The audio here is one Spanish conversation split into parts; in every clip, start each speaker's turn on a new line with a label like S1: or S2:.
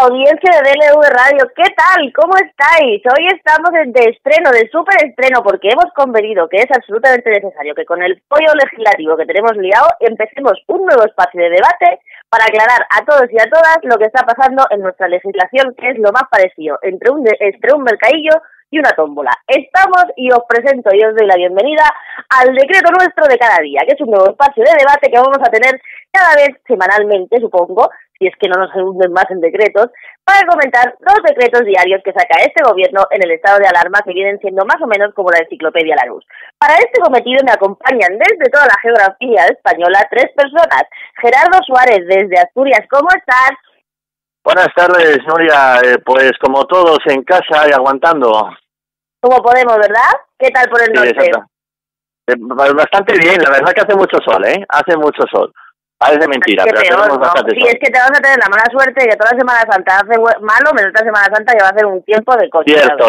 S1: audiencia de DLV Radio, ¿qué tal? ¿Cómo estáis? Hoy estamos de estreno, de súper estreno, porque hemos convenido que es absolutamente necesario que con el pollo legislativo que tenemos liado empecemos un nuevo espacio de debate para aclarar a todos y a todas lo que está pasando en nuestra legislación, que es lo más parecido entre un mercadillo y una tómbola. Estamos y os presento y os doy la bienvenida al decreto nuestro de cada día, que es un nuevo espacio de debate que vamos a tener cada vez semanalmente, supongo, si es que no nos hunden más en decretos, para comentar los decretos diarios que saca este gobierno en el estado de alarma, que vienen siendo más o menos como la enciclopedia Larousse. Para este cometido me acompañan desde toda la geografía española 3 personas. Gerardo Suárez, desde Asturias, ¿cómo estás?
S2: Buenas tardes, Nuria. Pues como todos en casa y aguantando.
S1: Como podemos, ¿verdad? ¿Qué tal por el norte?
S2: Bastante bien, la verdad que hace mucho sol, ¿eh? Hace mucho sol. Parece mentira, pero tenemos bastante sol.
S1: Sí, es que te vas a tener la mala suerte de que toda la Semana Santa hace malo, menos esta Semana Santa ya va a hacer un tiempo de coche.
S2: Cierto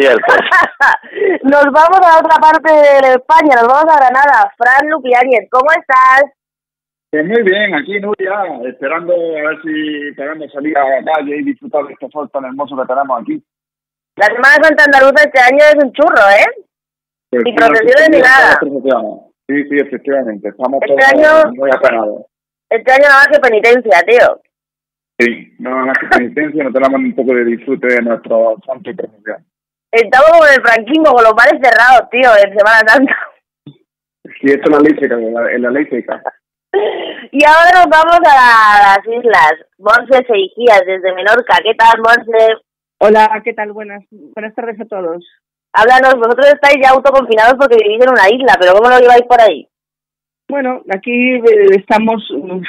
S2: es.
S1: Nos vamos a otra parte de España, nos vamos a Granada. Fran Lupiáñez, ¿cómo estás?
S3: Muy bien, aquí Nuria, esperando a ver si podemos salir a la calle y disfrutar de este sol tan hermoso que tenemos aquí.
S1: La Semana Santa andaluza este año es un churro, ¿eh?
S3: Pues
S1: sin procesiones ni nada.
S3: Sí, efectivamente, estamos
S1: este
S3: todos
S1: año,
S3: muy apenados.
S1: Este año nada más que penitencia, tío.
S3: Sí, nada más que penitencia, no tenemos un poco de disfrute de nuestro santo y procesión.
S1: Estamos como en el franquismo, con los bares cerrados, tío, en Semana Santa.
S3: Sí, esto es la ley seca, en la ley seca.
S1: Y ahora nos vamos a las islas. Montse Seijías, desde Menorca. ¿Qué tal, Montse?
S4: Hola, ¿qué tal? Buenas tardes a todos.
S1: Háblanos, vosotros estáis ya autoconfinados porque vivís en una isla, pero ¿cómo lo lleváis por ahí?
S4: Bueno, aquí estamos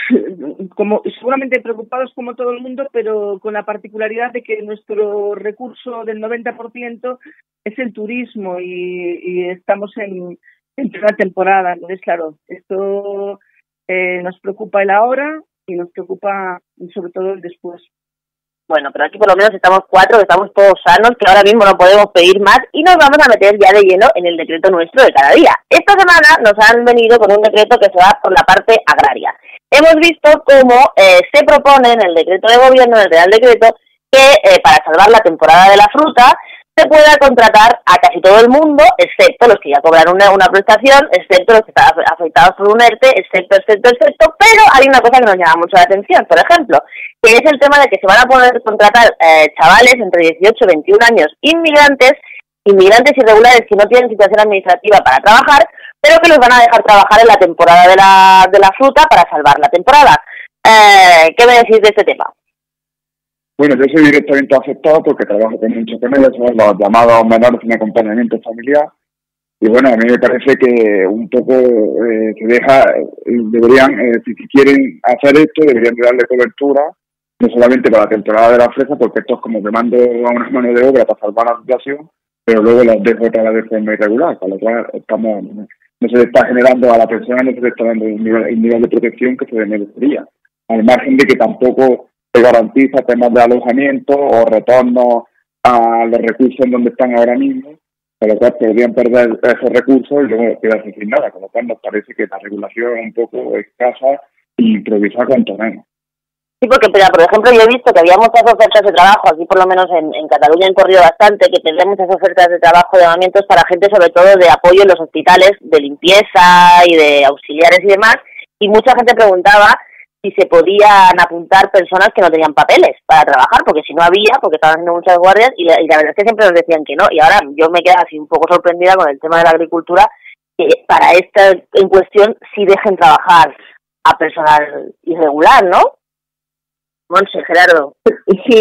S4: como seguramente preocupados como todo el mundo, pero con la particularidad de que nuestro recurso del 90% es el turismo y estamos en plena temporada. Entonces, claro, esto nos preocupa el ahora y nos preocupa sobre todo el después.
S1: Bueno, pero aquí por lo menos estamos 4, que estamos todos sanos, que ahora mismo no podemos pedir más y nos vamos a meter ya de lleno en el decreto nuestro de cada día. Esta semana nos han venido con un decreto que se va por la parte agraria. Hemos visto cómo se propone en el decreto de gobierno, en el Real Decreto, que para salvar la temporada de la fruta se pueda contratar a casi todo el mundo, excepto los que ya cobran una prestación, excepto los que están afectados por un ERTE, excepto, pero hay una cosa que nos llama mucho la atención, por ejemplo, que es el tema de que se van a poder contratar chavales entre 18 y 21 años, inmigrantes irregulares que no tienen situación administrativa para trabajar, pero que los van a dejar trabajar en la temporada de la fruta para salvar la temporada. ¿Qué me decís de este tema?
S3: Bueno, yo soy directamente afectado porque trabajo con muchos con ellos, son los llamados menores sin acompañamiento familiar. Y bueno, a mí me parece que un poco deberían, si quieren hacer esto, deberían darle cobertura, no solamente para la temporada de la fresa, porque esto es como que mando a una mano de obra para salvar la situación, pero luego los dejo otra vez de forma irregular, con lo cual no se le está generando a la persona, no se le está dando el nivel de protección que se merecería. Al margen de que tampoco se garantiza temas de alojamiento o retorno a los recursos en donde están ahora mismo, con lo cual podrían perder esos recursos y luego quedarse sin nada, con lo cual nos parece que la regulación es un poco escasa e improvisada cuanto menos.
S1: Sí, porque, por ejemplo, yo he visto que había muchas ofertas de trabajo, aquí por lo menos en Cataluña han corrido bastante, que tendría muchas ofertas de trabajo, llamamientos para gente sobre todo de apoyo en los hospitales, de limpieza y de auxiliares y demás, y mucha gente preguntaba si se podían apuntar personas que no tenían papeles para trabajar, porque si no había, porque estaban haciendo muchas guardias, y la verdad es que siempre nos decían que no, y ahora yo me quedo así un poco sorprendida con el tema de la agricultura, que para esta en cuestión sí dejen trabajar a personal irregular, ¿no? Montse, Gerardo.
S4: Sí,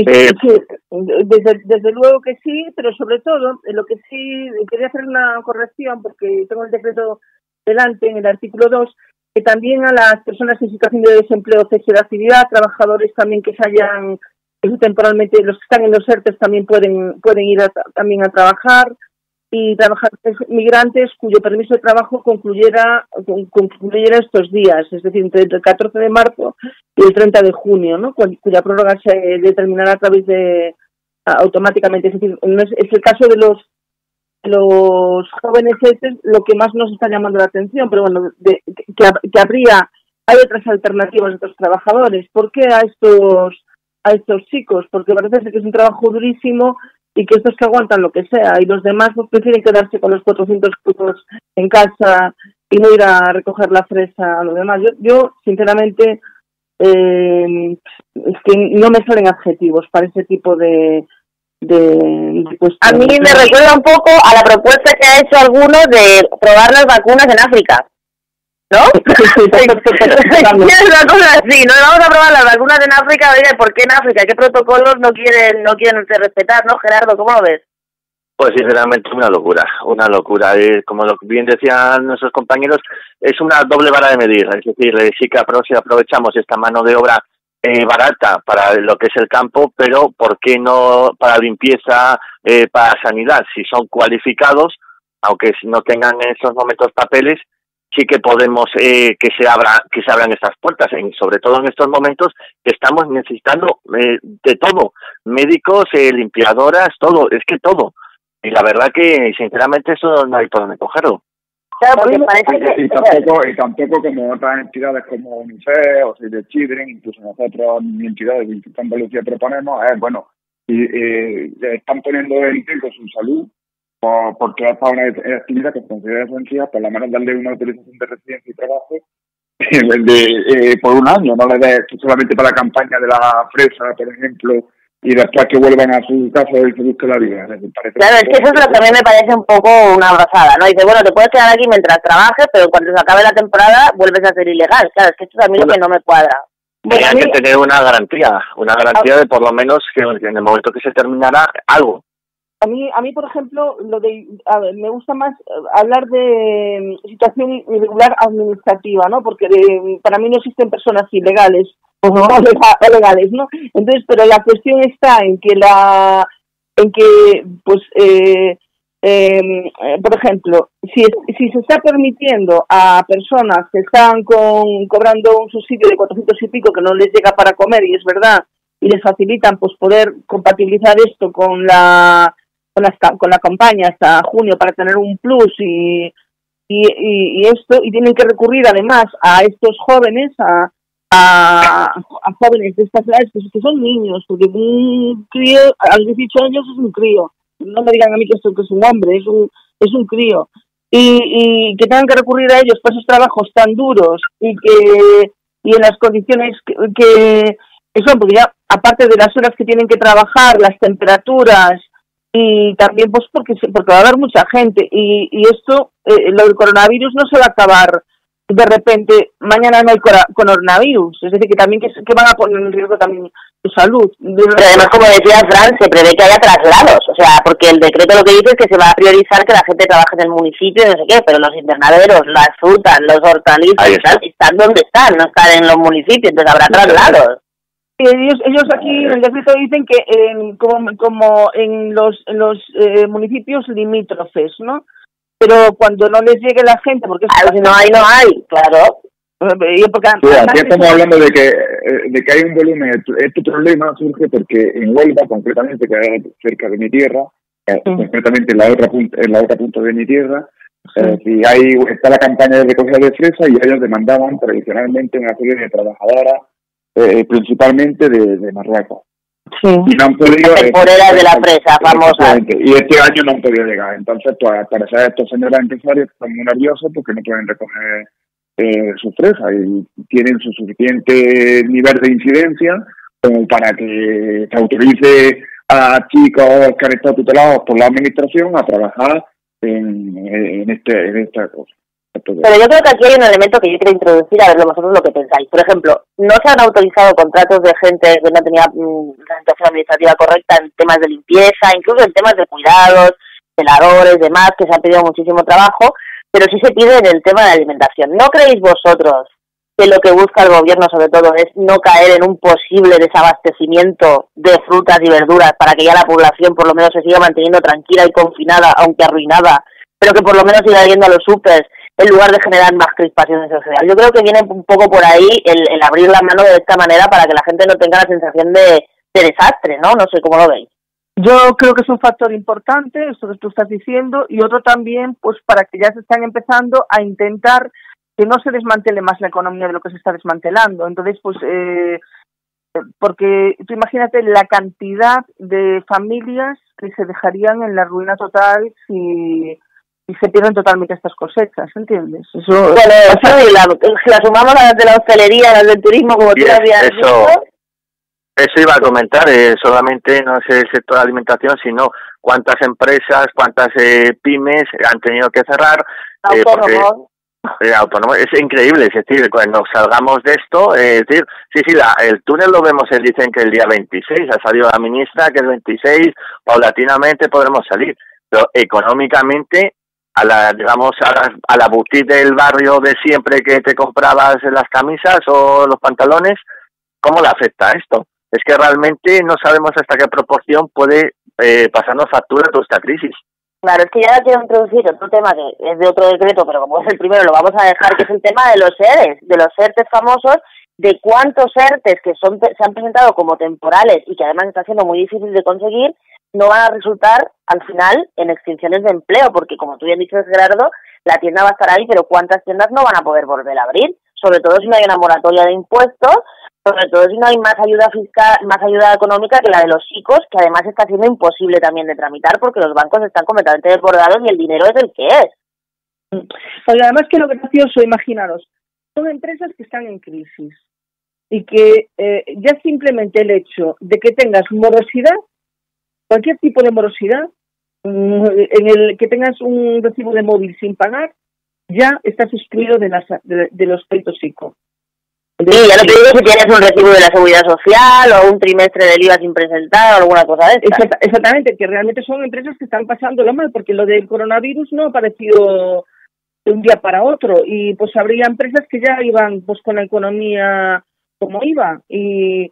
S4: desde luego que sí, pero sobre todo, lo que sí, quería hacer una corrección, porque tengo el decreto delante, en el artículo 2, que también a las personas en situación de desempleo, cese de actividad, trabajadores también que se hayan, temporalmente, los que están en los ERTES también pueden ir también a trabajar, y trabajadores migrantes cuyo permiso de trabajo concluyera estos días, es decir, entre el 14 de marzo y el 30 de junio, ¿no? Cuya prórroga se determinará a través de automáticamente, es decir, no es el caso de los jóvenes lo que más nos está llamando la atención, pero bueno, que hay otras alternativas de otros trabajadores. ¿Por qué a a estos chicos, porque parece que es un trabajo durísimo y que estos que aguantan lo que sea, y los demás pues prefieren quedarse con los 400 euros en casa y no ir a recoger la fresa a lo demás. Yo sinceramente, es que no me salen adjetivos para ese tipo de
S1: A mí me recuerda un poco a la propuesta que ha hecho alguno de probar las vacunas en África, ¿no? Es una cosa así, ¿no? Vamos a probar las vacunas en África, oye, ¿por qué en África? ¿Qué protocolos no quieren respetar, no, Gerardo? ¿Cómo lo ves?
S2: Pues sinceramente una locura. Como bien decían nuestros compañeros, es una doble vara de medir. Es decir, sí que si aprovechamos esta mano de obra barata para lo que es el campo, pero ¿por qué no para limpieza, para sanidad? Si son cualificados, aunque no tengan en estos momentos papeles, sí que podemos que se abran estas puertas, sobre todo en estos momentos que estamos necesitando de todo, médicos, limpiadoras, todo, es que todo. Y la verdad que, sinceramente, eso no hay por dónde cogerlo.
S1: Claro, porque parece
S3: y tampoco como otras entidades como UNICEF o Save the Children, incluso nosotros, entidades de Instituto Andalucía proponemos, están poniendo en riesgo su salud porque es para una actividad que se considera esencial, por lo menos darle una autorización de residencia y trabajo por un año, no le des solamente para la campaña de la fresa, por ejemplo, y después que vuelvan a su casa y se busquen la vida.
S1: Claro, es que eso es lo que a mí me parece un poco una abrazada, ¿no? Dice, bueno, te puedes quedar aquí mientras trabajes, pero cuando se acabe la temporada vuelves a ser ilegal. Claro, es que esto es a mí lo que no me cuadra.
S2: Hay que tener una garantía de por lo menos que en el momento que se terminara algo.
S4: A mí, por ejemplo, me gusta más hablar de situación irregular administrativa, ¿no? Porque para mí no existen personas ilegales o legales, ¿no? Entonces, pero la cuestión está en que por ejemplo, si se está permitiendo a personas que están cobrando un subsidio de 400 y pico que no les llega para comer, y es verdad, y les facilitan pues poder compatibilizar esto con la campaña hasta junio para tener un plus y esto, y tienen que recurrir además a estos jóvenes, a jóvenes de estas edades que son niños, porque un crío a los 18 años es un crío, no me digan a mí que esto que es un hombre, es un crío, y que tengan que recurrir a ellos para esos trabajos tan duros y en las condiciones que son, porque ya aparte de las horas que tienen que trabajar, las temperaturas, y también pues porque va a haber mucha gente y esto, lo del coronavirus no se va a acabar de repente, mañana no hay coronavirus, es decir, que también que van a poner en riesgo también su salud.
S1: Pero además, como decía Fran, se prevé que haya traslados, o sea, porque el decreto lo que dice es que se va a priorizar que la gente trabaje en el municipio y no sé qué, pero los invernaderos, las frutas, los hortalizas están donde están, no están en los municipios, entonces habrá traslados.
S4: Ellos aquí en el decreto dicen que como en los municipios limítrofes, ¿no? Pero cuando no les llegue la gente, porque
S1: si no hay, claro.
S3: Aquí estamos hablando de que hay un volumen. Este problema surge porque en Huelva, concretamente, que es cerca de mi tierra, concretamente en la otra punta de mi tierra, está la campaña de recogida de fresa y ellos demandaban tradicionalmente una serie de trabajadoras, principalmente de Marruecos.
S1: Sí.
S3: Y no han podido.
S1: Temporeras de la fresa, famosa.
S3: Y este año no han podido llegar. Entonces, pues, al parecer, estos señores empresarios están muy nerviosos porque no pueden recoger su fresa y tienen su suficiente nivel de incidencia como para que se autorice a chicos que han estado tutelados por la administración a trabajar en esta cosa.
S1: Pero yo creo que aquí hay un elemento que yo quiero introducir, a ver vosotros lo que pensáis. Por ejemplo, no se han autorizado contratos de gente que no tenía la situación administrativa correcta en temas de limpieza, incluso en temas de cuidados, celadores, demás, que se ha pedido muchísimo trabajo, pero sí se pide en el tema de alimentación. ¿No creéis vosotros que lo que busca el gobierno sobre todo es no caer en un posible desabastecimiento de frutas y verduras para que ya la población por lo menos se siga manteniendo tranquila y confinada, aunque arruinada, pero que por lo menos siga yendo a los súpers en lugar de generar más crispaciones sociales? Yo creo que viene un poco por ahí el abrir la mano de esta manera para que la gente no tenga la sensación de desastre, ¿no? No sé cómo lo veis.
S4: Yo creo que es un factor importante, esto que tú estás diciendo, y otro también, pues para que ya se están empezando a intentar que no se desmantele más la economía de lo que se está desmantelando. Entonces, pues porque tú imagínate la cantidad de familias que se dejarían en la ruina total si se pierden totalmente estas cosechas, ¿entiendes?
S1: Eso, bueno, si la sumamos a las de la hostelería, a las del turismo, como tú habías dicho.
S2: Eso iba a comentar, solamente no es el sector de alimentación, sino cuántas empresas, cuántas pymes han tenido que cerrar.
S1: Autónomos.
S2: Autónomos. Es increíble, es decir, cuando salgamos de esto, es decir, sí, el túnel lo vemos, dicen que el día 26, ha salido la ministra que el 26, paulatinamente podremos salir, pero económicamente, a la boutique del barrio de siempre que te comprabas las camisas o los pantalones, ¿cómo le afecta esto? Es que realmente no sabemos hasta qué proporción puede pasarnos factura toda esta crisis.
S1: Claro, es que ya quiero introducir otro tema que es de otro decreto, pero como es el primero lo vamos a dejar, que es el tema de los ERES, de los ERTES famosos, de cuántos ERTES que se han presentado como temporales y que además está siendo muy difícil de conseguir, no van a resultar al final en extinciones de empleo, porque como tú bien dicho, Gerardo, la tienda va a estar ahí, pero ¿cuántas tiendas no van a poder volver a abrir? Sobre todo si no hay una moratoria de impuestos, sobre todo si no hay más ayuda fiscal, más ayuda económica que la de los chicos, que además está siendo imposible también de tramitar porque los bancos están completamente desbordados y el dinero es el que es.
S4: Oye, además que lo gracioso, imaginaros, son empresas que están en crisis y que ya simplemente el hecho de que tengas morosidad, cualquier tipo de morosidad, en el que tengas un recibo de móvil sin pagar, ya estás excluido de los créditos ICO.
S1: Sí, ya no te digo si tienes un recibo de la Seguridad Social o un trimestre del IVA sin presentar o alguna cosa de esta.
S4: Exactamente, que realmente son empresas que están pasándolo mal, porque lo del coronavirus no ha aparecido de un día para otro, y pues habría empresas que ya iban pues con la economía como iba, y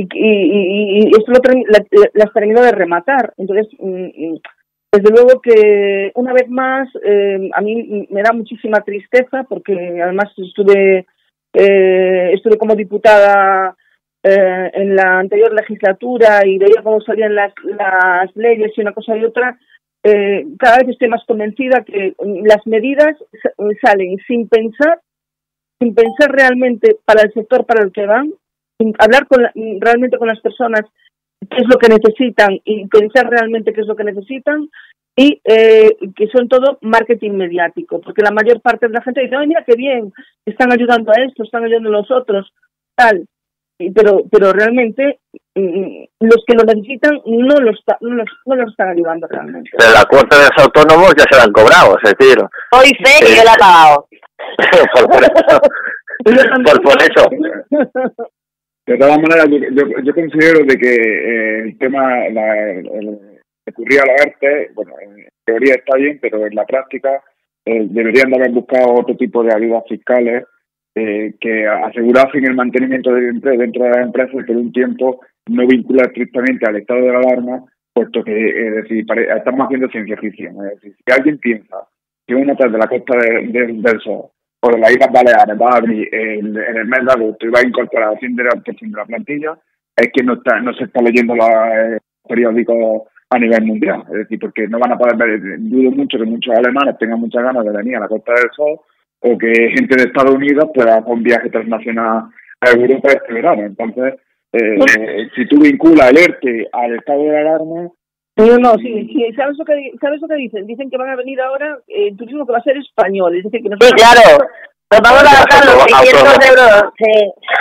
S4: esto las terminó de rematar. Entonces, desde luego que una vez más a mí me da muchísima tristeza, porque además estuve como diputada en la anterior legislatura y veía cómo salían las leyes y una cosa y otra. Cada vez estoy más convencida que las medidas salen sin pensar realmente para el sector para el que van, sin hablar realmente con las personas qué es lo que necesitan y pensar realmente qué es lo que necesitan, y que son todo marketing mediático, porque la mayor parte de la gente dice, ¡ay, mira qué bien! Están ayudando a esto, están ayudando a los otros, tal. Pero realmente los que lo necesitan no lo están ayudando realmente.
S2: Pero la cuota de los autónomos ya se la han cobrado, es decir...
S1: Hoy sé que yo la he pagado.
S2: por eso.
S3: De todas maneras, yo considero de que el tema, el recurrir a la ERTE, bueno, en teoría está bien, pero en la práctica deberían de haber buscado otro tipo de ayudas fiscales que asegurasen el mantenimiento del empleo dentro de las empresas y por un tiempo no vincular estrictamente al estado de la alarma, puesto que estamos haciendo ciencia ficción. Es decir, si alguien piensa que un hotel de la Costa del Sol o de las Islas Baleares va a abrir en el mes de agosto y va a incorporar al 100% de la plantilla, es que no se está leyendo los periódicos a nivel mundial. Es decir, porque no van a poder ver, dudo mucho que muchos alemanes tengan muchas ganas de venir a la Costa del Sol, o que gente de Estados Unidos pueda hacer un viaje transnacional a Europa este verano. Entonces, si tú vinculas el ERTE al estado de alarma...
S4: Sí. ¿Sabes lo que dicen? Dicen que van a venir ahora el turismo que va a ser español, es decir, que
S1: sí, claro. Nos vamos a gastar los 600 euros. Sí.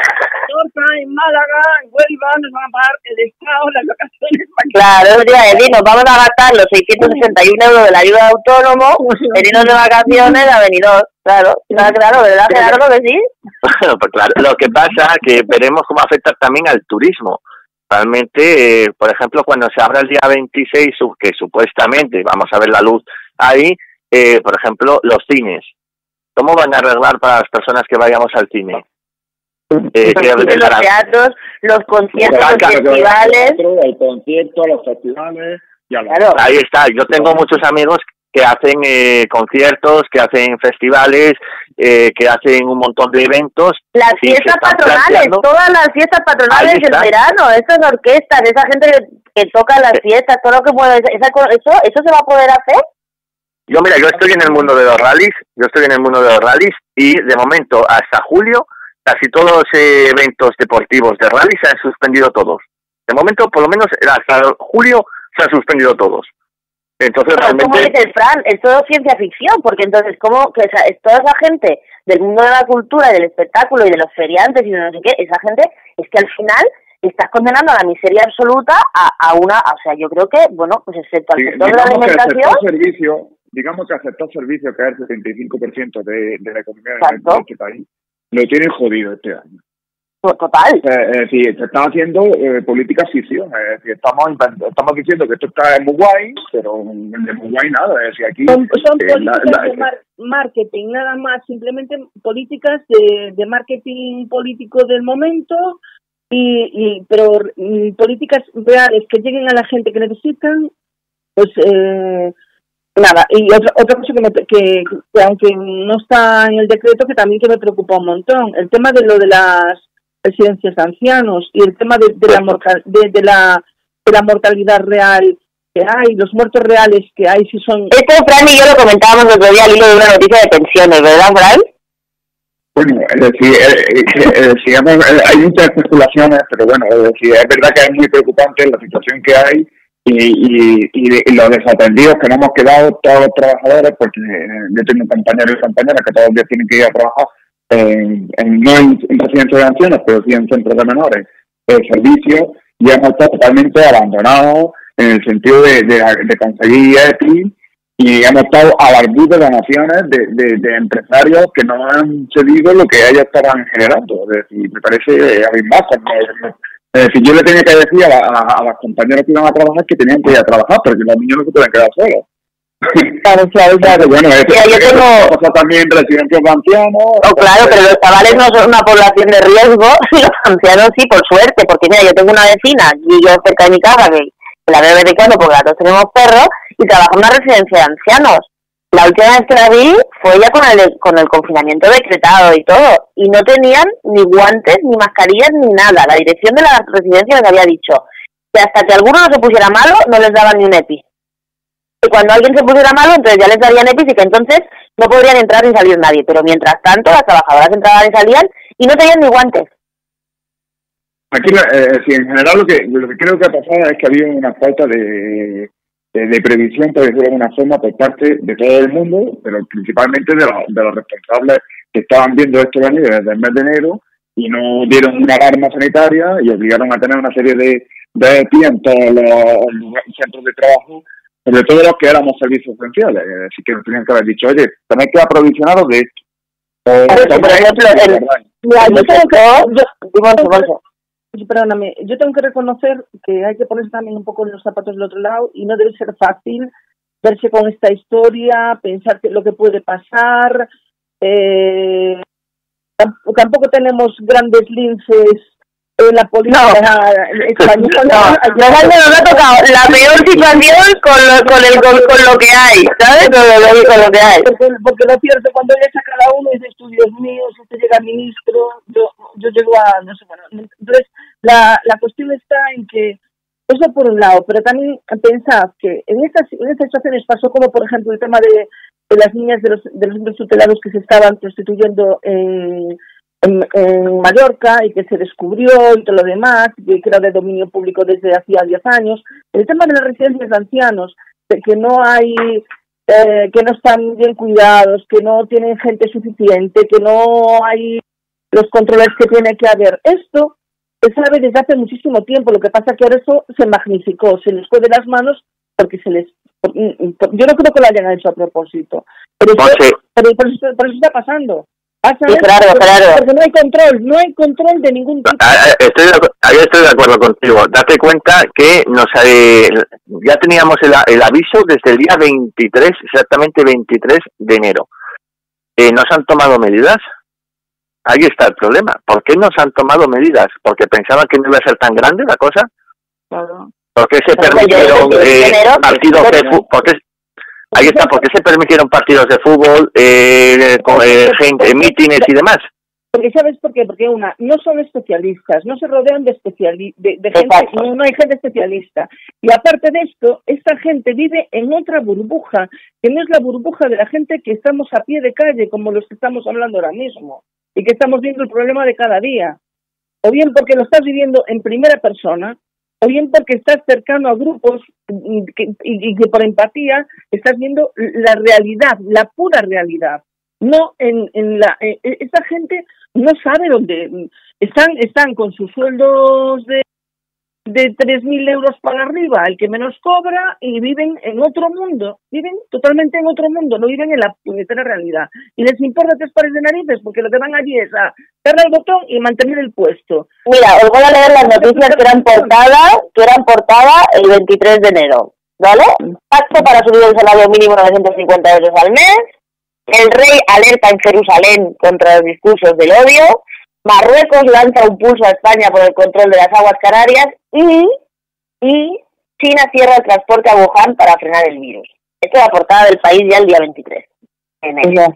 S4: En Málaga, en Huelva, nos van a pagar el Estado, las vacaciones.
S1: Claro, nos vamos a gastar los 661 euros de la ayuda de autónomo, venirnos de vacaciones a Benidorm. Claro, ¿verdad, Gerardo, que sí?
S2: Bueno, pues claro, lo que pasa es que veremos cómo afecta también al turismo. Realmente, por ejemplo, cuando se abra el día 26, que supuestamente vamos a ver la luz ahí, por ejemplo, los cines. ¿Cómo van a arreglar para las personas que vayamos al cine?
S1: Los teatros, los conciertos, los festivales.
S3: El concierto, los festivales.
S1: Claro.
S2: Ahí está. Yo tengo muchos amigos que hacen conciertos, que hacen festivales, que hacen un montón de eventos.
S1: Las fiestas patronales, todas las fiestas patronales del verano, esas orquestas, esa gente que toca las fiestas, todo lo que puede, ¿eso se va a poder hacer?
S2: Yo estoy en el mundo de los rallies, y de momento hasta julio casi todos los eventos deportivos de rally se han suspendido todos. De momento, por lo menos hasta julio, se han suspendido todos. Entonces,
S1: pero
S2: realmente...
S1: ¿cómo dices, Fran? Es todo ciencia ficción, porque entonces, ¿cómo que es toda esa gente del mundo de la cultura, del espectáculo y de los feriantes y de no sé qué? Esa gente es que al final estás condenando a la miseria absoluta a una... O sea, yo creo que, bueno, pues excepto al sector de la alimentación...
S3: Digamos que aceptó servicio, que es el 75% de la economía de este país, lo tienen jodido este año.
S1: Total.
S3: Es decir, se están haciendo políticas ficción. Es decir, estamos diciendo que esto está muy guay, pero de muy guay nada. Es decir, aquí
S4: son políticas de marketing, nada más, simplemente políticas de marketing político del momento, pero políticas reales que lleguen a la gente que necesitan, pues nada. Y otra cosa que aunque no está en el decreto, que también que me preocupa un montón, el tema de lo de las residencias de ancianos y el tema de la mortalidad real que hay, los muertos reales que hay, si son...
S1: Esto, Fran y yo lo comentábamos el otro día al hilo de una noticia de pensiones, ¿verdad, Fran?
S3: Bueno, es decir, hay muchas especulaciones, pero bueno, es decir, es verdad que es muy preocupante la situación que hay y los desatendidos que nos hemos quedado todos los trabajadores, porque yo tengo compañeros y compañeras que todos los días tienen que ir a trabajar no en residencias de ancianos, pero sí en centros de menores, servicios, y hemos estado totalmente abandonados en el sentido de conseguir EPI, y hemos estado a la luz de donaciones de empresarios que no han cedido lo que ellos estaban generando. Es decir, me parece abismal. Es decir, yo le tenía que decir a las compañeras que iban a trabajar que tenían que ir a trabajar, porque los niños no se pueden quedar solos. Claro. Bueno, yo tengo también residencias de ancianos.
S1: Oh, claro, pero los chavales no son una población de riesgo, y los ancianos sí, por suerte, porque mira, yo tengo una vecina y yo cerca de mi casa que la veo de vez en cuando porque las dos tenemos perros y trabaja en una residencia de ancianos. La última vez que la vi fue ya con el confinamiento decretado y todo, y no tenían ni guantes, ni mascarillas, ni nada. La dirección de la residencia les había dicho que hasta que alguno no se pusiera malo no les daban ni un EPI. Y cuando alguien se pusiera malo, entonces ya les darían EPIs y que entonces no podrían entrar ni salir nadie. Pero mientras tanto, las trabajadoras entraban y salían y no tenían ni guantes.
S3: Aquí, sí, en general, lo que creo que ha pasado es que había una falta de previsión, por decirlo de alguna forma, por parte de todo el mundo, pero principalmente de los responsables que estaban viendo esto venir desde el mes de enero y no dieron una alarma sanitaria y obligaron a tener una serie de EPI en todos los centros de trabajo, sobre todo los que éramos servicios esenciales. Así que nos tenían que haber dicho, oye, tenéis que aprovisionaros de esto.
S1: Por ejemplo,
S4: perdóname, yo tengo que reconocer que hay que ponerse también un poco en los zapatos del otro lado y no debe ser fácil verse con esta historia, pensar que lo que puede pasar. Tampoco tenemos grandes linces en la política española.
S1: Nos ha tocado la peor situación con lo que hay, ¿sabes? Con lo que hay.
S4: Porque lo cierto, cuando llega a cada uno dices tú, Dios mío, si te llega ministro, yo llego a, no sé, bueno. Entonces, la cuestión está en que, eso por un lado, pero también pensad que en estas situaciones pasó como, por ejemplo, el tema de las niñas de los centros tutelados que se estaban prostituyendo en Mallorca y que se descubrió y todo lo demás, que era de dominio público desde hacía 10 años. El tema de las residencias de ancianos, de que no hay, que no están bien cuidados, que no tienen gente suficiente, que no hay los controles que tiene que haber. Esto se sabe desde hace muchísimo tiempo, lo que pasa que ahora eso se magnificó, se les fue de las manos porque yo no creo que lo hayan hecho a propósito, pero eso está pasando.
S1: Sí, claro.
S4: Porque no hay control de ningún tipo.
S2: Estoy de acuerdo contigo. Date cuenta que ya teníamos el aviso desde el día 23, exactamente 23 de enero. ¿No se han tomado medidas? Ahí está el problema. ¿Por qué no se han tomado medidas? ¿Porque pensaban que no iba a ser tan grande la cosa?
S1: Claro.
S2: ¿Por qué se permitieron partidos de fútbol? Ahí está, ¿por qué se permitieron partidos de fútbol, mítines y demás?
S4: Porque ¿sabes por qué? Porque no son especialistas, no se rodean de gente, no hay gente especialista. Y aparte de esto, esta gente vive en otra burbuja, que no es la burbuja de la gente que estamos a pie de calle, como los que estamos hablando ahora mismo. y que estamos viendo el problema de cada día. O bien porque lo estás viviendo en primera persona, o bien porque estás cercano a grupos y que por empatía estás viendo la realidad, la pura realidad. No esta gente no sabe dónde están con sus sueldos de 3.000 euros para arriba, el que menos cobra, y viven en otro mundo, viven totalmente en otro mundo, no viven en la puñetera realidad. Y les importa 3 pares de narices, porque lo que van allí es a darle al botón y mantener el puesto.
S1: Mira, os voy a leer las noticias que eran portada el 23 de enero, ¿vale? Pacto para subir el salario mínimo 950 euros al mes, el rey alerta en Jerusalén contra los discursos del odio, Marruecos lanza un pulso a España por el control de las aguas canarias y China cierra el transporte a Wuhan para frenar el virus. Esta es la portada del País ya el día 23 de enero.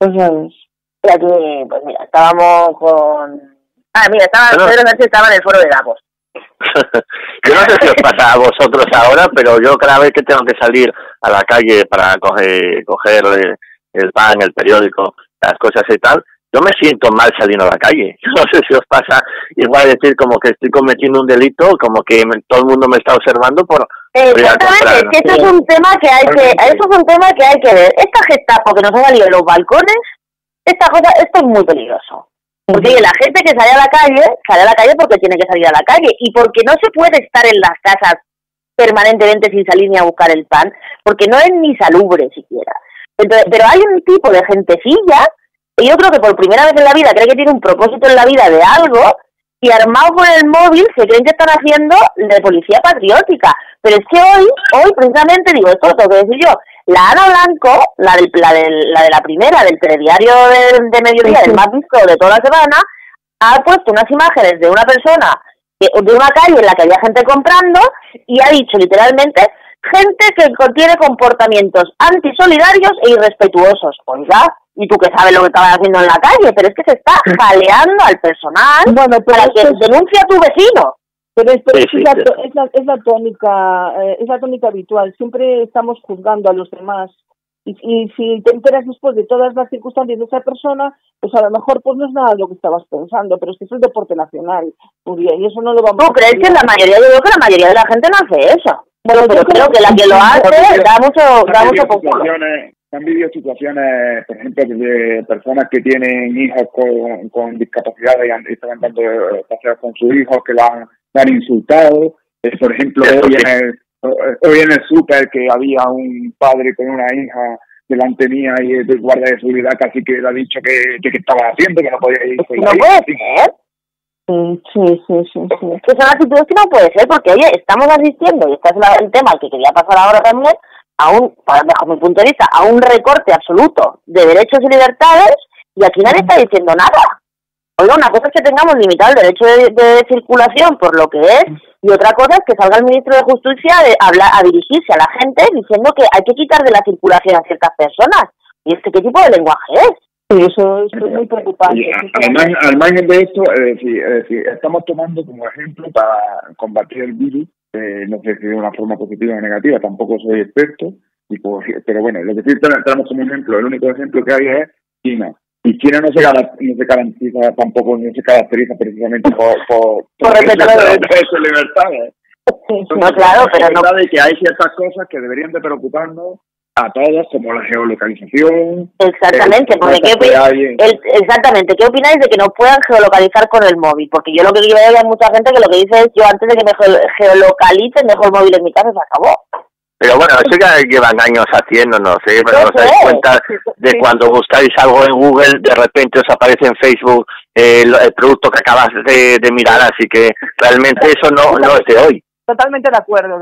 S1: Y aquí, pues mira, estábamos con... Pedro Sánchez estaba en el foro de Davos.
S2: Yo no sé si os pasa a vosotros ahora, pero yo cada vez que tengo que salir a la calle para coger el pan, el periódico, las cosas y tal, yo me siento mal saliendo a la calle. No sé si os pasa igual, decir como que estoy cometiendo un delito, como que todo el mundo me está observando por ir a comprar.
S1: Es que esto es un tema que hay que ver. Esta Gestapo que nos ha salido en los balcones, esto es muy peligroso. Porque la gente que sale a la calle porque tiene que salir a la calle y porque no se puede estar en las casas permanentemente sin salir ni a buscar el pan, porque no es ni salubre siquiera. Entonces, pero hay un tipo de gentecilla y yo creo que por primera vez en la vida cree que tiene un propósito en la vida de algo y armados con el móvil se creen que están haciendo de policía patriótica. Pero es que hoy precisamente, digo, esto lo tengo que decir yo, la Ana Blanco, la de la primera, del telediario de mediodía, del más visto de toda la semana, ha puesto unas imágenes de una persona, de una calle en la que había gente comprando y ha dicho literalmente, gente que tiene comportamientos antisolidarios e irrespetuosos. Oiga, ¿y tú qué sabes lo que estaban haciendo en la calle? Pero es que se está jaleando al personal para que denuncie a tu vecino.
S4: Pero es la tónica habitual. Siempre estamos juzgando a los demás. Y si te enteras después de todas las circunstancias de esa persona, pues a lo mejor pues no es nada lo que estabas pensando, pero es que es el deporte nacional, y eso no lo vamos
S1: a creer. Que la mayoría, yo creo que la mayoría de la gente no hace eso. Bueno, pero creo que la que lo hace da mucho poco.
S3: Han vivido situaciones, por ejemplo, de personas que tienen hijos con discapacidades y están dando paseos con sus hijos, que lo han insultado. Por ejemplo, hoy en el súper que había un padre con una hija delante mía y el guardia de seguridad casi que le ha dicho que estaba haciendo, que no podía ir con la hija.
S1: No puede ser. Sí. Que son actitudes que no puede ser, porque oye, estamos asistiendo, y este es el tema al que quería pasar ahora también, bajo mi punto de vista, a un recorte absoluto de derechos y libertades, y aquí nadie está diciendo nada. Oiga, una cosa es que tengamos limitado el derecho de circulación por lo que es, y otra cosa es que salga el ministro de Justicia a dirigirse a la gente diciendo que hay que quitar de la circulación a ciertas personas. ¿Y ¿qué tipo de lenguaje es?
S4: Eso es muy preocupante.
S3: Al margen de esto, es decir, estamos tomando como ejemplo para combatir el virus, no sé si de una forma positiva o negativa, tampoco soy experto, pero bueno, lo que sí tenemos como ejemplo, el único ejemplo que hay es China. Y China no se garantiza tampoco, no se caracteriza precisamente por
S1: respetar
S3: sus libertades.
S1: No, claro, pero no.
S3: De que hay ciertas cosas que deberían de preocuparnos a todos, como la geolocalización.
S1: Exactamente, porque ¿qué opináis de que nos puedan geolocalizar con el móvil? Porque yo lo que veo hay mucha gente que lo que dice es, yo antes de que me geolocalicen dejo el móvil en mi casa y se acabó.
S2: Pero bueno, eso ya llevan años haciendo, no sé, pero os dais cuenta de cuando buscáis algo en Google, de repente os aparece en Facebook el producto que acabas de mirar, así que realmente eso no es de hoy.
S4: Totalmente de acuerdo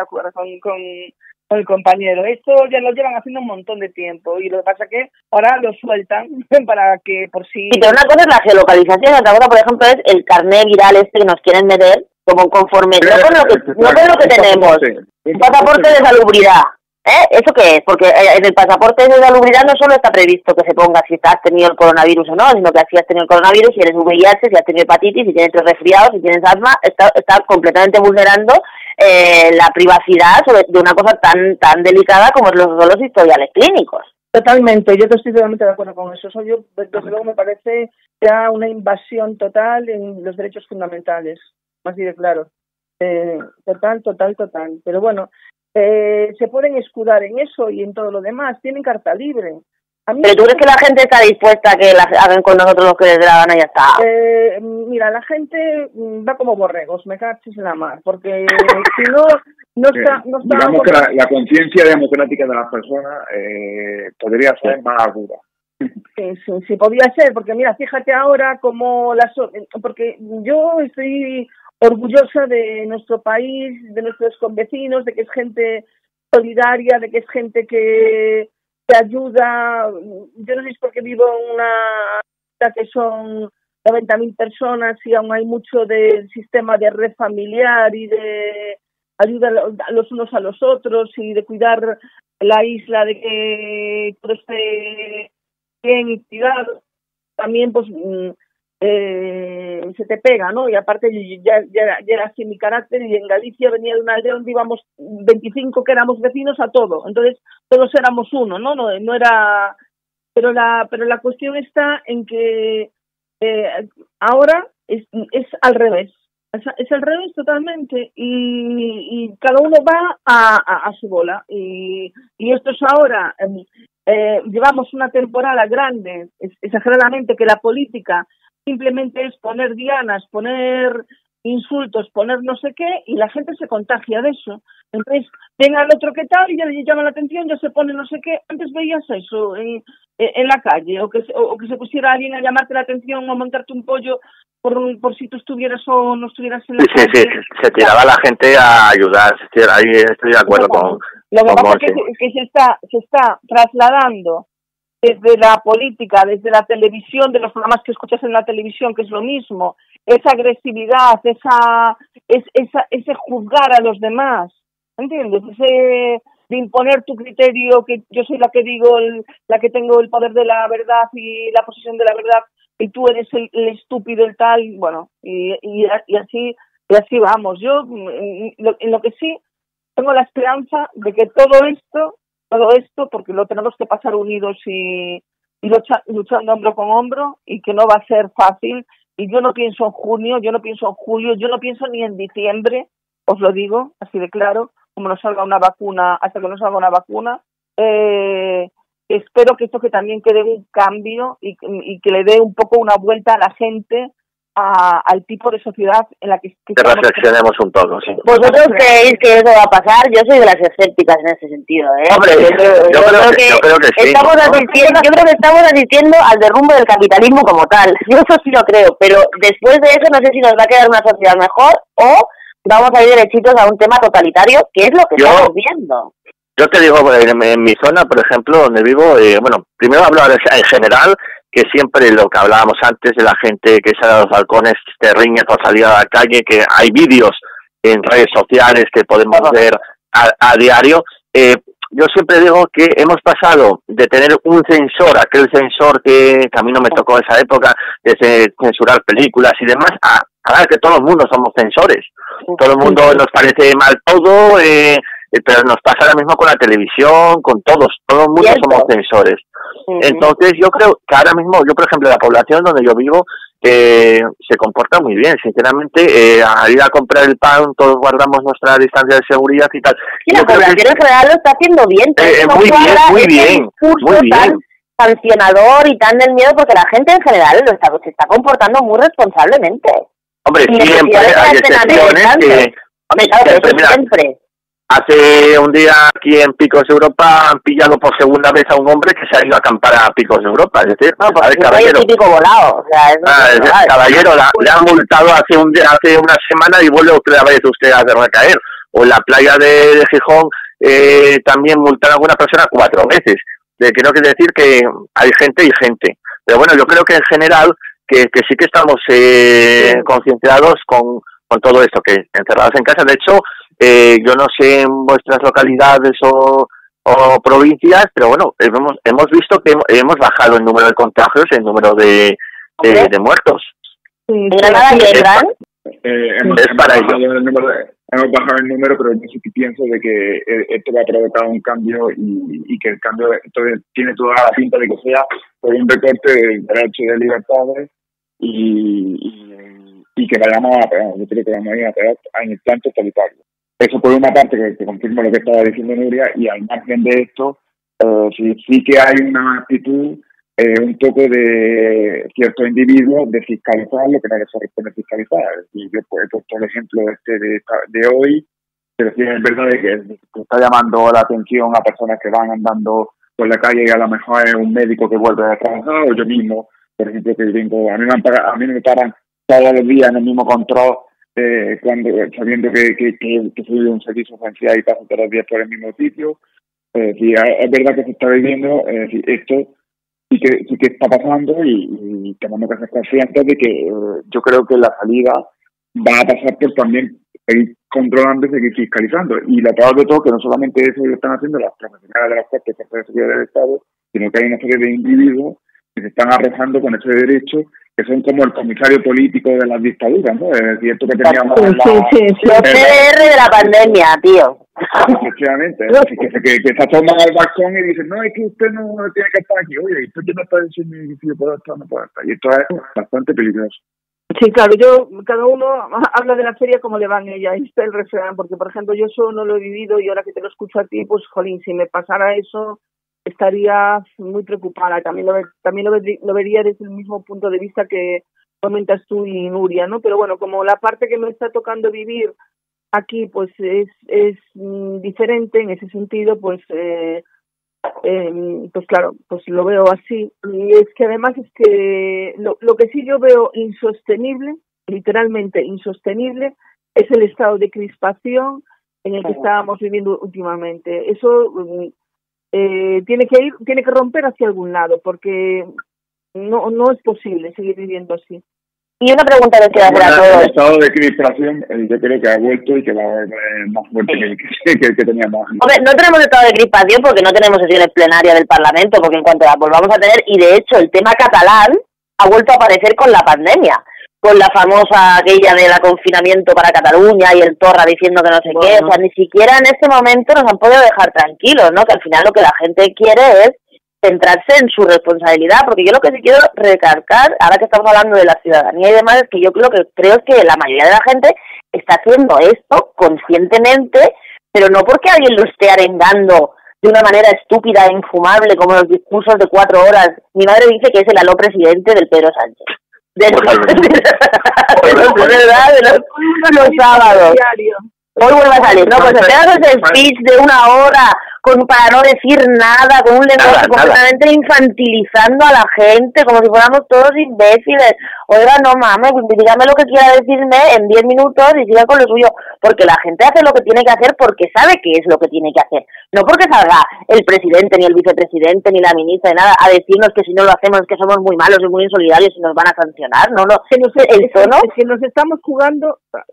S4: con el compañero. Esto ya lo llevan haciendo un montón de tiempo y lo que pasa es que ahora lo sueltan para que por sí...
S1: Sí, pero una cosa es la geolocalización y otra cosa, por ejemplo, es el carné viral que nos quieren meter como conforme, no con lo que tenemos. Un pasaporte de salubridad. ¿Eso qué es? Porque en el pasaporte de salubridad no solo está previsto que se ponga si has tenido el coronavirus o no, sino que si has tenido el coronavirus, si eres VIH, si has tenido hepatitis, si tienes resfriados, si tienes asma, está completamente vulnerando la privacidad de una cosa tan delicada como son los historiales clínicos.
S4: Totalmente, yo estoy totalmente de acuerdo con eso. Yo, desde luego, me parece ya una invasión total en los derechos fundamentales, así de claro. Total. Pero bueno, se pueden escudar en eso y en todo lo demás. Tienen carta libre.
S1: ¿Pero tú crees que la gente está dispuesta a que hagan con nosotros lo que les dé la gana y ya está?
S4: Mira, la gente va como borregos, me cachis en la mar, porque si no está...
S3: Digamos que la conciencia democrática de las personas podría ser más aguda.
S4: Sí, podría ser, porque mira, fíjate ahora como porque yo estoy orgullosa de nuestro país, de nuestros convecinos, de que es gente solidaria, de que es gente que ayuda. Yo no sé si es porque vivo en una ciudad que son 90.000 personas y aún hay mucho del sistema de red familiar y de ayuda los unos a los otros y de cuidar la isla, de que todo esté bien y cuidado. También pues se te pega, ¿no? Y aparte ya era así mi carácter, y en Galicia venía de una aldea donde íbamos 25 que éramos vecinos a todo, entonces todos éramos uno, no era, pero la cuestión está en que ahora es al revés, es al revés totalmente, y cada uno va a su bola, y esto es ahora, llevamos una temporada grande, exageradamente, que la política simplemente es poner dianas, poner insultos, poner no sé qué, y la gente se contagia de eso. Entonces, venga el otro que tal, y ya le llama la atención, ya se pone no sé qué. Antes veías eso en la calle, o que se pusiera alguien a llamarte la atención o a montarte un pollo por si tú estuvieras o no estuvieras en la calle.
S2: Sí, se tiraba la gente a ayudar, ahí estoy de acuerdo con
S4: lo que pasa es que se está trasladando desde la política, desde la televisión, de los programas que escuchas en la televisión, que es lo mismo, esa agresividad, ese juzgar a los demás, ¿entiendes? Ese de imponer tu criterio, que yo soy la que digo, la que tengo el poder de la verdad y la posesión de la verdad, y tú eres el estúpido, el tal, bueno, y así vamos. Yo, en lo que sí, tengo la esperanza de que todo esto, porque lo tenemos que pasar unidos y luchando hombro con hombro, y que no va a ser fácil, y yo no pienso en junio, yo no pienso en julio, yo no pienso ni en diciembre, os lo digo, así de claro, como no salga una vacuna, hasta que no salga una vacuna, espero que esto que también quede un cambio y que le dé un poco una vuelta a la gente, al tipo de sociedad en la que
S2: reflexionemos un poco, sí.
S1: ¿Vosotros creéis que eso va a pasar? Yo soy de las escépticas en ese sentido, ¿eh?
S2: Hombre, yo creo que sí.
S1: Yo creo que estamos asistiendo al derrumbe del capitalismo como tal. Yo eso sí lo creo, pero después de eso no sé si nos va a quedar una sociedad mejor o vamos a ir derechitos a un tema totalitario, que es lo que estamos viendo.
S2: Yo te digo, en mi zona, por ejemplo, donde vivo, primero hablo en general, que siempre lo que hablábamos antes de la gente que sale a los balcones, te riñe por salir a la calle, que hay vídeos en redes sociales que podemos ver a diario. Yo siempre digo que hemos pasado de tener un censor, aquel censor que a mí no me tocó esa época, de censurar películas y demás, a ver que todo el mundo somos censores. Todo el mundo nos parece mal todo, pero nos pasa ahora mismo con la televisión, con todo el mundo somos censores. Entonces yo creo que ahora mismo, yo por ejemplo, la población donde yo vivo se comporta muy bien, sinceramente, al ir a comprar el pan todos guardamos nuestra distancia de seguridad y tal.
S1: Sí, la población en general lo está haciendo bien.
S2: Muy bien.
S1: Tan sancionador y tan del miedo, porque la gente en general se está comportando muy responsablemente.
S2: Hombre, siempre hay excepciones siempre. Hace un día aquí en Picos de Europa han pillado por segunda vez a un hombre que se ha ido a acampar a Picos de Europa, es decir,
S1: caballero, típico volado,
S2: caballero, le han multado hace una semana y vuelve otra vez usted a recaer. O en la playa de Gijón también multaron a alguna persona 4 veces. Creo que decir que hay gente y gente. Pero bueno, yo creo que en general que sí que estamos concienciados con todo esto, que encerrados en casa. De hecho, yo no sé en vuestras localidades o provincias, pero bueno, hemos visto que hemos bajado el número de contagios, el número de muertos.
S1: ¿En Granada y en Gran?
S2: Es para ello.
S3: hemos bajado el número, pero yo sí que pienso de que esto va a provocar un cambio y que el cambio entonces tiene toda la pinta de que sea por un recorte de derechos y de libertades y que vayamos a pegar. Yo creo que vamos a ir a pegar en instantes totalitarios. Eso por una parte que confirma lo que estaba diciendo Nuria, y al margen de esto, sí que hay una actitud un poco de ciertos individuos de fiscalizar lo que no les corresponde fiscalizar. Y yo pues, he puesto el ejemplo de hoy, pero sí es verdad de que está llamando la atención a personas que van andando por la calle y a lo mejor es un médico que vuelve a trabajar, o yo mismo, por ejemplo, que vengo, a mí me paran todos los días en el mismo control, sabiendo que soy de un servicio esencial y paso todos los días por el mismo sitio. Sí, es verdad que se está viviendo esto. Sí que está pasando y tenemos que ser conscientes de que yo creo que la salida va a pasar por también seguir controlando y seguir fiscalizando. Y lo peor de todo, que no solamente eso lo están haciendo las profesionales de las Cortes de Seguridad del Estado, sino que hay una serie de individuos que se están arrojando con ese derecho, que son como el comisario político de las dictaduras, ¿no? Es cierto que teníamos
S1: los CDR de la pandemia, tío.
S3: Efectivamente, que se asoman al balcón y dicen, no, es que usted no tiene que estar aquí. Oye, ¿usted qué me está diciendo si yo puedo estar o no puedo estar? Y esto es bastante peligroso.
S4: Sí, claro, cada uno habla de la feria como le van ella, ahí está el refrán, porque por ejemplo yo eso no lo he vivido y ahora que te lo escucho a ti, pues jolín, si me pasara eso estaría muy preocupada. También lo vería desde el mismo punto de vista que comentas tú y Nuria, ¿no? Pero bueno, como la parte que me está tocando vivir aquí pues es diferente en ese sentido, pues claro, pues lo veo así. Y es que además es que lo que sí yo veo insostenible, literalmente insostenible, es el estado de crispación en el que estábamos viviendo últimamente. Eso tiene que romper hacia algún lado, porque no es posible seguir viviendo así.
S1: Y una pregunta que quiero hacer a todos.
S3: El estado de crispación yo creo que ha vuelto y que va a haber más fuerte que teníamos.
S1: Hombre, no tenemos estado de crispación porque no tenemos sesiones plenarias del Parlamento, porque en cuanto las volvamos a tener, y de hecho el tema catalán ha vuelto a aparecer con la pandemia, con la famosa aquella del confinamiento para Cataluña y el Torra diciendo que no sé qué, o sea, ni siquiera en este momento nos han podido dejar tranquilos, ¿no? Que al final lo que la gente quiere es centrarse en su responsabilidad, porque yo lo que sí quiero recalcar, ahora que estamos hablando de la ciudadanía y demás, es que yo creo que la mayoría de la gente está haciendo esto conscientemente, pero no porque alguien lo esté arengando de una manera estúpida e infumable como los discursos de 4 horas. Mi madre dice que es el aló presidente del Pedro Sánchez. De los sábados. Hoy vuelve a salir, ¿no? Pues te haces el speech de 1 hora para no decir nada, con un lenguaje completamente infantilizando a la gente, como si fuéramos todos imbéciles. Oiga, no mames, dígame lo que quiera decirme en 10 minutos y siga con lo suyo, porque la gente hace lo que tiene que hacer porque sabe qué es lo que tiene que hacer, no porque salga el presidente, ni el vicepresidente, ni la ministra, ni nada, a decirnos que si no lo hacemos es que somos muy malos y muy insolidarios y nos van a sancionar. No, es que nos estamos jugando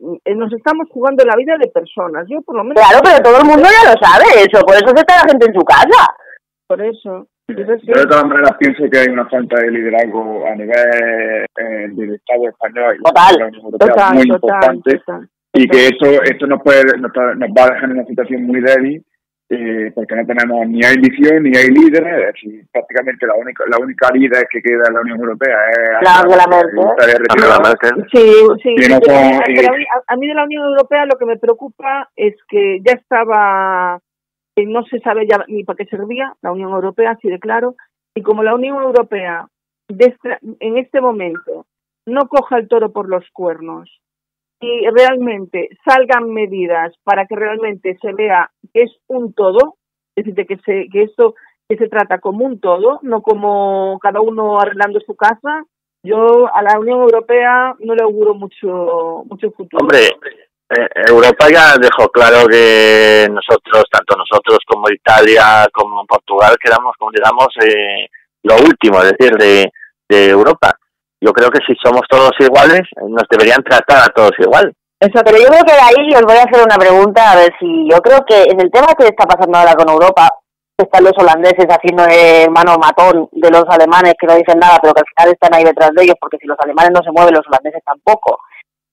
S1: la vida de personas. Yo por lo menos. Claro, pero todo el mundo ya lo sabe eso, por eso está la gente en su casa.
S4: Por eso.
S3: Yo de todas maneras pienso que hay una falta de liderazgo a nivel del Estado español y de la Unión Europea muy importante, y que esto nos va a dejar en una situación muy débil, porque no tenemos ni hay visión ni hay líderes. Es decir, prácticamente la única líder que queda en la Unión Europea es
S1: Angela Merkel.
S4: Sí. Pero a mí de la Unión Europea lo que me preocupa es que ya estaba, no se sabe ya ni para qué servía la Unión Europea, así de claro, y como la Unión Europea en este momento no coja el toro por los cuernos y realmente salgan medidas para que realmente se vea que es un todo, es decir, que se trata como un todo, no como cada uno arreglando su casa, yo a la Unión Europea no le auguro mucho futuro.
S2: Hombre, Europa ya dejó claro que tanto nosotros como Italia, como Portugal, quedamos, como digamos, lo último, es decir, de Europa. Yo creo que si somos todos iguales, nos deberían tratar a todos igual.
S1: Eso, pero yo creo que de ahí os voy a hacer una pregunta, a ver si yo creo que en el tema que está pasando ahora con Europa, están los holandeses haciendo mano matón de los alemanes que no dicen nada, pero que al final están ahí detrás de ellos, porque si los alemanes no se mueven, los holandeses tampoco.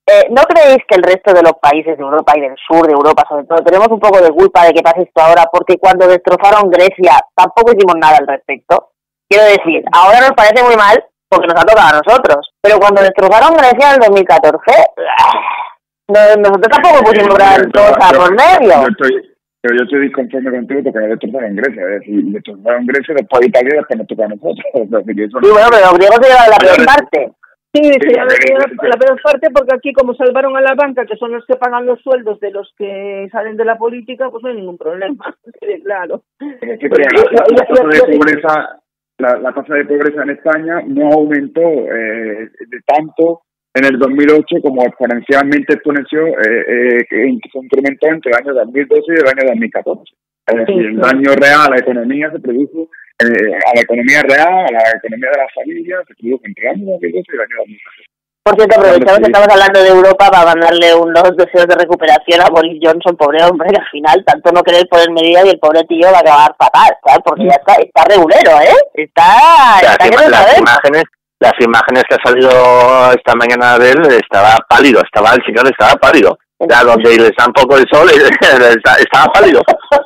S1: ¿no creéis que el resto de los países de Europa y del sur de Europa, sobre todo, tenemos un poco de culpa de que pase esto ahora? Porque cuando destrozaron Grecia tampoco hicimos nada al respecto. Quiero decir, ahora nos parece muy mal porque nos ha tocado a nosotros, pero cuando destrozaron Grecia en el 2014, nosotros tampoco pusimos gran cosa por medio.
S3: Pero yo estoy disconforme contigo porque no destrozaron Grecia, es decir, destrozaron Grecia, después Italia, después nos toca a nosotros.
S1: Sí, bueno, pero los griegos se llevan la peor parte.
S4: Sí, la peor parte porque aquí como salvaron a la banca, que son los que pagan los sueldos de los que salen de la política, pues no hay ningún problema, claro.
S3: La tasa de pobreza en España no aumentó de tanto en el 2008 como exponencialmente que se incrementó entre el año 2012 y el año 2014. Es decir, el daño real a la economía se produjo, a la economía real, a la economía de las familias, se produjo entre el año 2012 y el año 2014.
S1: Por cierto, aprovechamos que estamos hablando de Europa para mandarle unos deseos de recuperación a Boris Johnson, pobre hombre, que al final tanto no querer poner medidas y el pobre tío va a acabar fatal, ¿sabes? Porque ya está regulero, ¿eh?
S2: Las imágenes que ha salido esta mañana de él, estaba pálido, el señor estaba pálido. Ya donde le está un poco el sol, estaba pálido.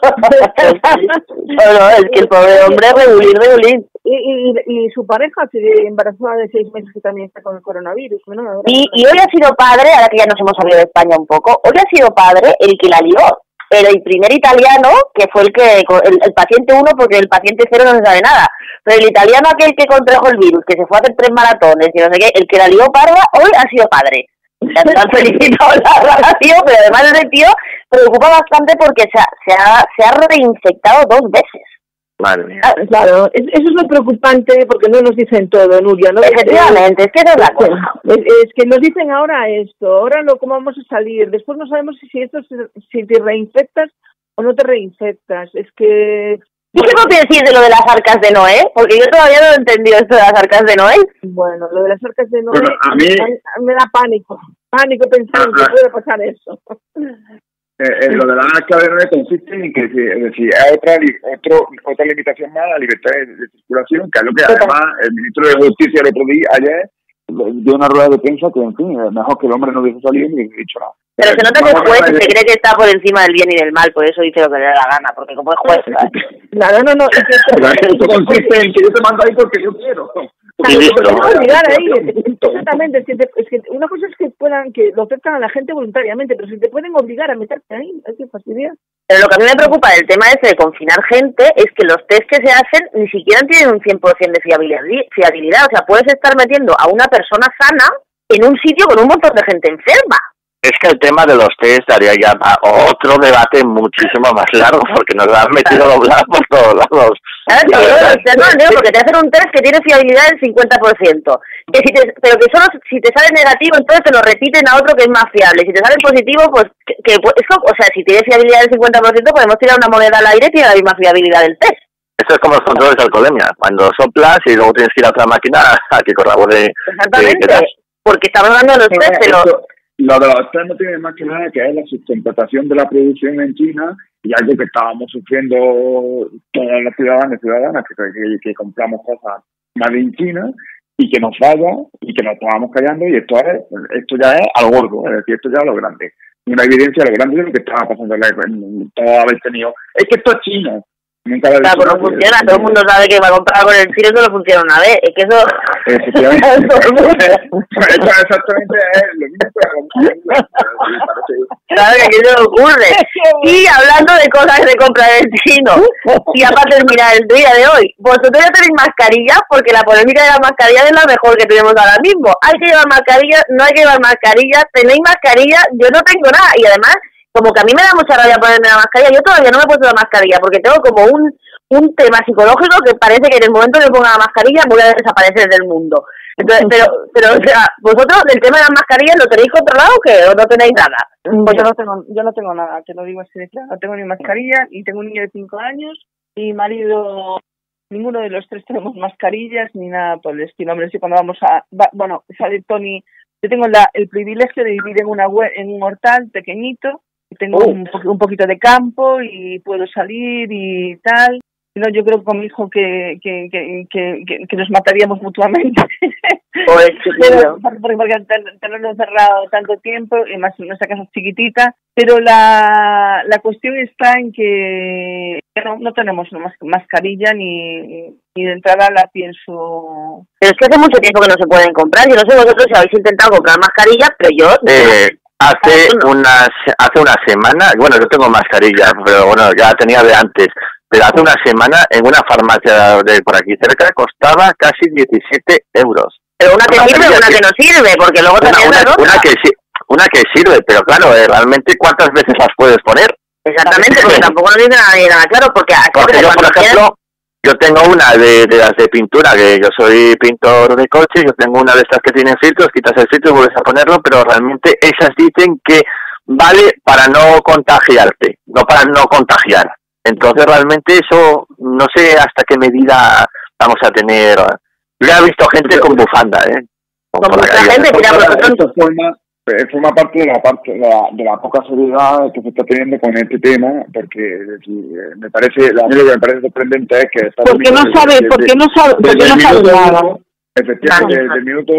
S1: No, es que el pobre hombre regulín.
S4: Y su pareja sigue embarazada de 6 meses que también está con el coronavirus. ¿No?
S1: Y hoy ha sido padre, ahora que ya nos hemos salido de España un poco, hoy ha sido padre el que la lió. Pero el primer italiano, que fue el paciente 1, porque el paciente 0 no se sabe nada, pero el italiano aquel que contrajo el virus, que se fue a hacer 3 maratones y no sé qué, el que la lió parda, hoy ha sido padre. Se han felicitado la radio, pero además ese tío preocupa bastante porque se ha reinfectado 2 veces.
S2: Madre mía.
S4: Claro, eso es lo preocupante porque no nos dicen todo, Nuria, ¿no?
S1: Efectivamente, es que no es la cosa.
S4: Es que nos dicen ahora esto, ahora cómo vamos a salir, después no sabemos si te reinfectas o no te reinfectas, es que...
S1: ¿Y qué me decir de lo de las arcas de Noé? Porque yo todavía no he entendido esto de las arcas de Noé.
S4: Bueno, lo de las arcas de Noé,
S3: bueno, a mí
S4: me da pánico pensar en que puede pasar eso.
S3: Lo de la arca de Noé consiste en que hay otra limitación más a la libertad de circulación, que es lo que además el ministro de Justicia el otro día, ayer, dio una rueda de prensa que, en fin, mejor que el hombre no hubiese salido ni hubiese dicho nada.
S1: Pero se nota que es juez y se cree que está por encima del bien y del mal, por eso dice lo que le da la gana, porque como es juez...
S4: No.
S3: Esto consiste en que yo te mando ahí porque yo quiero.
S4: Exactamente, es que una cosa es que lo aceptan a la gente voluntariamente, pero si te pueden obligar a meterte ahí, hay que fastidiar.
S1: Pero lo que a mí me preocupa del tema ese de confinar gente es que los test que se hacen ni siquiera tienen un 100% de fiabilidad. O sea, puedes estar metiendo a una persona sana en un sitio con un montón de gente enferma.
S2: Es que el tema de los test daría ya otro debate muchísimo más largo, porque nos lo han metido doblados por todos lados.
S1: Claro, porque te hacen un test que tiene fiabilidad del 50%. Pero que solo si te sale negativo, entonces te lo repiten a otro que es más fiable. Si te sale positivo, pues o sea, si tiene fiabilidad del 50%, podemos tirar una moneda al aire y tiene la misma fiabilidad del test.
S2: Eso es como los controles de alcoholemia. Cuando soplas y luego tienes que ir a otra máquina a que corrobore.
S1: Exactamente, porque estamos hablando de los test, pero...
S3: Lo de los test no tiene más que nada que es la subcontratación de la producción en China y algo que estábamos sufriendo todas las ciudadanas que compramos cosas made in China y que nos falla y que nos estábamos callando, y esto ya es algo gordo, es decir, esto ya es lo grande. Una evidencia de lo grande de lo que estaba pasando en todo haber tenido. Es que esto es China. Nunca
S1: claro, pues no funciona, todo el mundo sabe que va a comprar con el chino solo funciona una vez, es que eso...
S3: Efectivamente. Eso exactamente es lo mismo.
S1: Claro que aquí se le ocurre. Y hablando de cosas de comprar el chino, y ya para terminar el día de hoy, vosotros ya tenéis mascarillas, porque la polémica de las mascarillas es la mejor que tenemos ahora mismo. Hay que llevar mascarillas, no hay que llevar mascarillas, tenéis mascarillas, yo no tengo nada, y además... Como que a mí me da mucha rabia ponerme la mascarilla, yo todavía no me he puesto la mascarilla porque tengo como un tema psicológico que parece que en el momento que me ponga la mascarilla voy a desaparecer del mundo. Entonces, pero o sea, vosotros del tema de las mascarillas lo tenéis controlado o no tenéis nada.
S4: Pues yo no tengo nada, te lo digo así de claro, no tengo ni mascarilla y tengo un niño de 5 años y marido, ninguno de los tres tenemos mascarillas ni nada por el estilo. Hombre, si cuando vamos sale Tony, yo tengo el privilegio de vivir en un hortal pequeñito. Tengo un poquito de campo y puedo salir y tal. No, yo creo con mi hijo que nos mataríamos mutuamente.
S1: o es chiquillo.
S4: Porque tenerlo encerrado tanto tiempo, y más en nuestra casa es chiquitita, pero la cuestión está en que no tenemos mascarilla ni de entrada la pienso.
S1: Pero es que hace mucho tiempo que no se pueden comprar. Yo no sé vosotros si habéis intentado comprar mascarillas, pero yo...
S2: Hace una semana, bueno, yo tengo mascarilla, pero bueno, ya la tenía de antes, pero hace una semana en una farmacia de por aquí cerca costaba casi 17 euros.
S1: Pero una que sirve o una que no sirve, porque luego también
S2: una que sirve, pero claro, realmente ¿cuántas veces las puedes poner?
S1: Exactamente, porque tampoco nos dice nada claro, porque
S2: yo, por ejemplo, yo tengo una de las de pintura, que yo soy pintor de coches, yo tengo una de estas que tienen filtros, quitas el filtro y vuelves a ponerlo, pero realmente esas dicen que vale para no contagiarte, no para no contagiar. Entonces realmente eso, no sé hasta qué medida vamos a tener. Yo ya he visto gente con bufanda,
S1: Con gente, mira,
S3: esto forma parte de la poca seriedad que se está teniendo con este tema, porque me parece, a mí lo que me parece sorprendente es que
S4: porque no sabe nada.
S3: Efectivamente, desde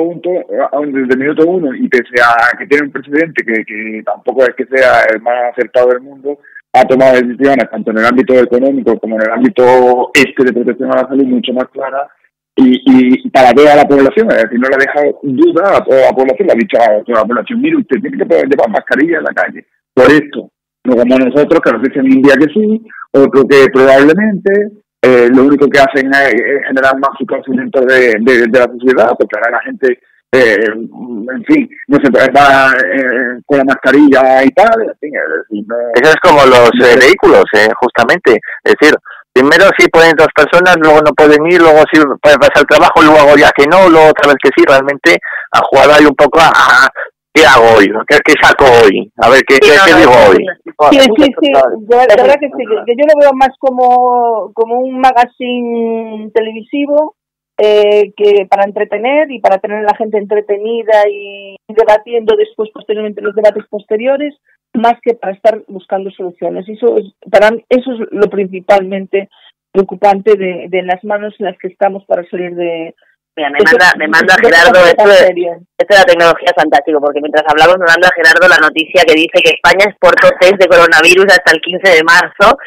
S3: el minuto uno, y pese a que tiene un presidente que tampoco es que sea el más acertado del mundo, ha tomado decisiones tanto en el ámbito económico como en el ámbito de protección a la salud mucho más claras y para toda la población, es decir, no le ha dejado duda a toda la población, le ha dicho a toda la población, mire, usted tiene que poder llevar mascarilla en la calle, por esto, no como nosotros que nos dicen un día que sí, otro que probablemente, lo único que hacen es generar más conocimiento de la sociedad, porque ahora la gente en fin, no se va con la mascarilla y tal, en fin,
S2: eso es como los vehículos, justamente, es decir, primero sí pueden 2 personas, luego no pueden ir, luego sí pueden pasar el trabajo, luego ya que no, luego otra vez que sí, realmente ha jugado ahí un poco a ¿qué hago hoy? ¿Qué saco hoy? A ver, ¿qué digo hoy?
S4: Sí, la verdad que sí, que yo lo veo más como un magazine televisivo, que para entretener y para tener a la gente entretenida y debatiendo después posteriormente los debates posteriores, más que para estar buscando soluciones. Eso es lo principalmente preocupante de las manos en las que estamos para salir de...
S1: Mira, me manda Gerardo, esto de la tecnología es fantástico, porque mientras hablamos me manda Gerardo la noticia que dice que España exportó test de coronavirus hasta el 15 de marzo.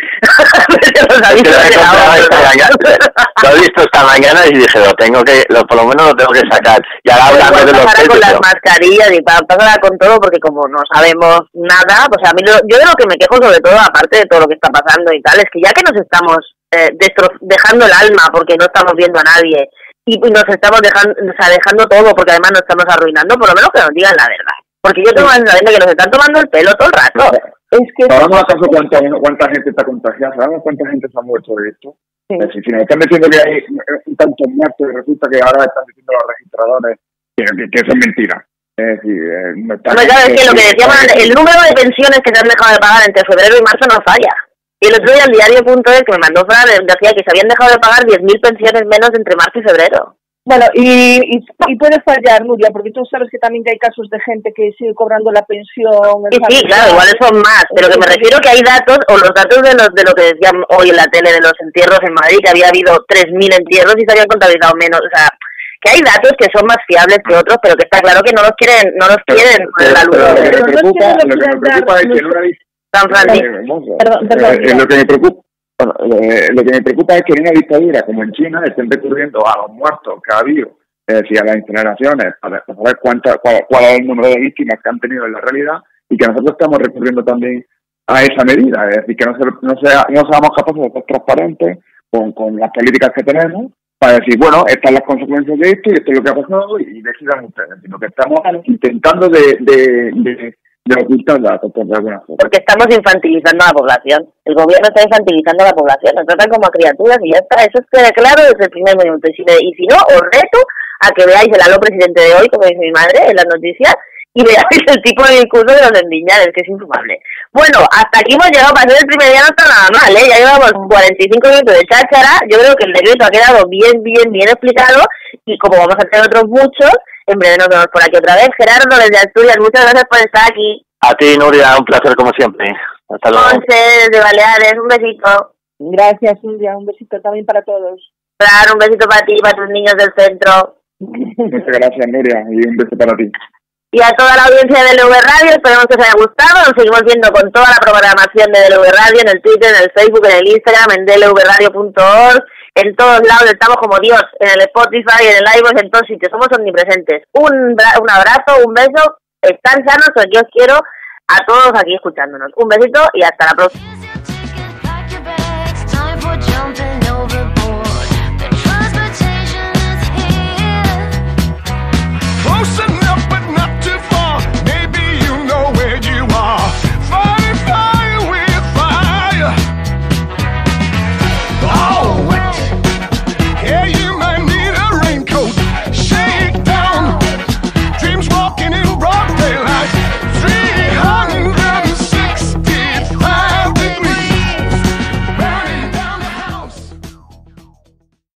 S2: Lo he visto esta mañana y dije, por lo menos lo tengo que sacar. Y ahora hablando de los test,
S1: con las mascarillas y pasará con todo, porque como no sabemos nada, pues a mí yo de lo que me quejo sobre todo, aparte de todo lo que está pasando y tal, es que ya que nos estamos dejando el alma porque no estamos viendo a nadie, y nos estamos dejando todo porque además nos estamos arruinando, por lo menos que nos digan la verdad. Porque yo tengo la sensación de que nos están tomando el pelo todo el rato.
S4: Es que
S3: ¿sabemos acaso cuánta gente está contagiada? ¿Sabemos cuánta gente se ha muerto de esto?
S4: Sí.
S3: Es decir, si nos están diciendo que hay tantos muertos y resulta que ahora están diciendo los registradores que son mentiras. Es decir, no está...
S1: Claro, es que lo que decíamos, el número de pensiones que se han dejado de pagar entre febrero y marzo no falla. Y el otro día el diario.es que me mandó Fran decía que se habían dejado de pagar 10.000 pensiones menos entre marzo y febrero.
S4: Bueno, y puede fallar, Nuria, porque tú sabes que también hay casos de gente que sigue cobrando la pensión.
S1: Sí, claro, igual son más, pero que me refiero que hay datos, o los datos de lo que decían hoy en la tele de los entierros en Madrid, que había habido 3.000 entierros y se habían contabilizado menos, o sea, que hay datos que son más fiables que otros, pero que está claro que no los quieren poner la luz.
S3: Lo que me preocupa es que en una
S1: San Francisco.
S3: Lo que me preocupa. Bueno, lo que me preocupa es que en una dictadura como en China estén recurriendo a los muertos que ha habido, es decir, a las incineraciones, para saber cuál es el número de víctimas que han tenido en la realidad, y que nosotros estamos recurriendo también a esa medida, es decir, que no seamos capaces de ser transparentes con las políticas que tenemos, para decir, bueno, estas son las consecuencias de esto y esto es lo que ha pasado y decidan ustedes, sino que estamos intentando de ocultar datos, por alguna forma.
S1: Porque estamos infantilizando a la población. El gobierno está infantilizando a la población. Nos tratan como a criaturas y ya está. Eso queda claro desde el primer minuto. Y si no, os reto a que veáis el aló presidente de hoy, como dice mi madre, en las noticias, y veáis el tipo de discurso de los endiñares, que es infumable. Bueno, hasta aquí hemos llegado. Para ser el primer día no está nada mal, ¿eh? Ya llevamos 45 minutos de cháchara. Yo creo que el decreto ha quedado bien explicado, y como vamos a tener otros muchos, en breve nos vemos por aquí otra vez. Gerardo, desde Asturias, muchas gracias por estar aquí.
S2: A ti, Nuria, un placer como siempre. Hasta luego.
S1: Monse, desde Baleares, un besito.
S4: Gracias, Nuria, un besito también para todos.
S1: Claro, un besito para ti y para tus niños del centro.
S3: Muchas gracias, Nuria, y un beso para ti.
S1: Y a toda la audiencia de DLV Radio, esperemos que os haya gustado. Nos seguimos viendo con toda la programación de DLV Radio en el Twitter, en el Facebook, en el Instagram, en dlvradio.org. En todos lados estamos como Dios, en el Spotify, en el iVoox, en todos sitios. Somos omnipresentes. Un abrazo, un beso. Están sanos, porque yo os quiero a todos aquí escuchándonos. Un besito y hasta la próxima.